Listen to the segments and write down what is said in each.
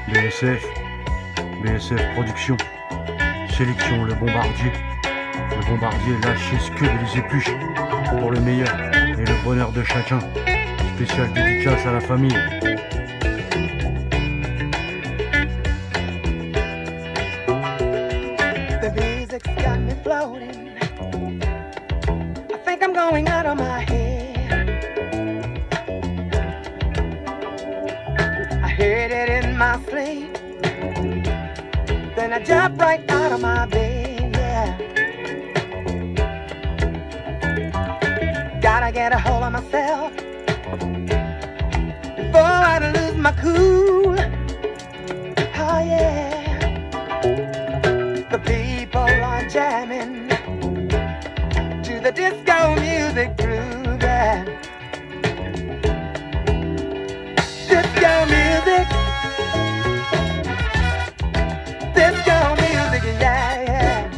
BSF, BSF Production, sélection Le Bombardier. Le Bombardier lâche ses scuds et les épluche pour le meilleur et le bonheur de chacun. Spécial dédicace à la famille. The music's got me floating. I think I'm going out of my head. I heard it in my sleep. Then I jumped right out of my bed, yeah. Gotta get a hold of myself before I lose my cool. Oh yeah. The people are jamming to the disco music groove, yeah. Disco music. Disco music, yeah, yeah.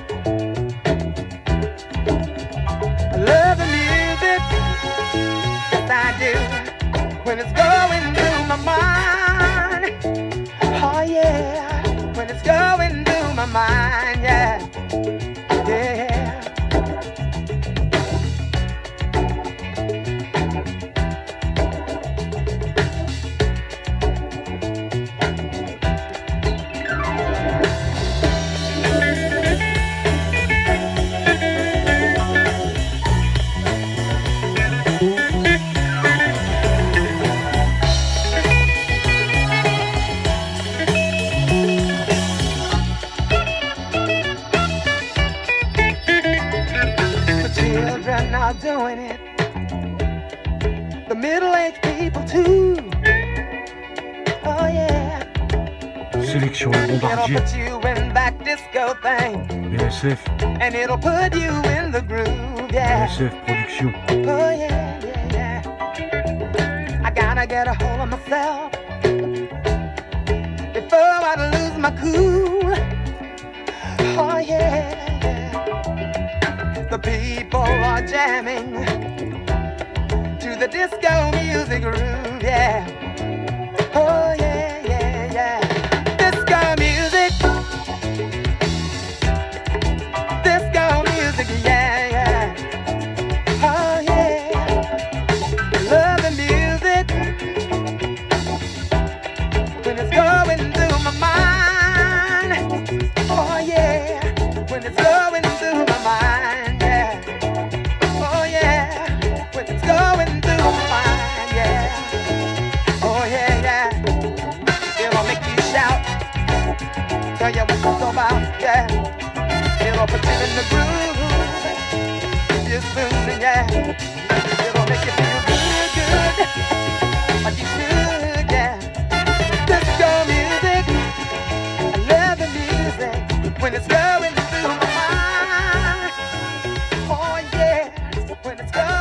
I love the music, yes I do, when it's going through my mind. Oh yeah, when it's going through my mind, yeah, yeah. Children are doing it, the middle-aged people too. Oh yeah. Sélection Le It'll Bombardier. put you in that disco thing, BSF, and it'll put you in the groove, yeah. BSF Production. Oh yeah, yeah, yeah. I gotta get a hold of myself before I lose my cool. Oh yeah, yeah. The people are jamming to the disco music groove, yeah. Oh yeah, yeah, yeah. Disco music. Disco music, yeah, yeah. Oh yeah. Love the music when it's going through my mind. Oh yeah. When it's going through my mind, yeah. Oh yeah. When it's going through my mind, yeah. Oh yeah, yeah. It'll make you shout, tell you what it's all about, yeah. It'll put you in the groove, just soon, yeah. It'll make you feel good, good, like you should, yeah. Disco music, I love the music when it's going through my mind. Oh yeah, when it's going